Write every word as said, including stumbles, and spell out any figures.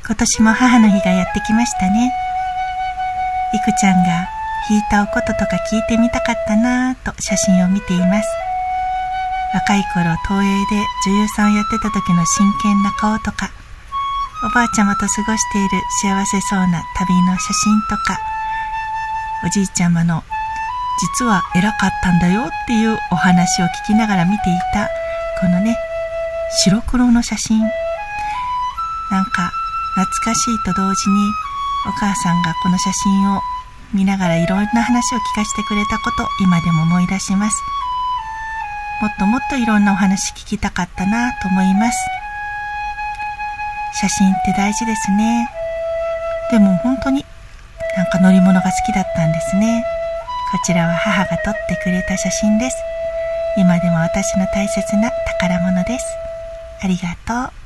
今年も母の日がやってきましたね。いくちゃんが弾いたおこととか聞いてみたかったなぁと写真を見ています。若い頃東映で女優さんをやってた時の真剣な顔とか、おばあちゃまと過ごしている幸せそうな旅の写真とか、おじいちゃまの実は偉かったんだよっていうお話を聞きながら見ていたこのね、白黒の写真、なんか懐かしいと同時にお母さんがこの写真を見ながらいろんな話を聞かせてくれたこと、今でも思い出します。もっともっといろんなお話聞きたかったなと思います。写真って大事ですね。でも本当になんか乗り物が好きだったんですね。こちらは母が撮ってくれた写真です。今でも私の大切な宝物です。ありがとう。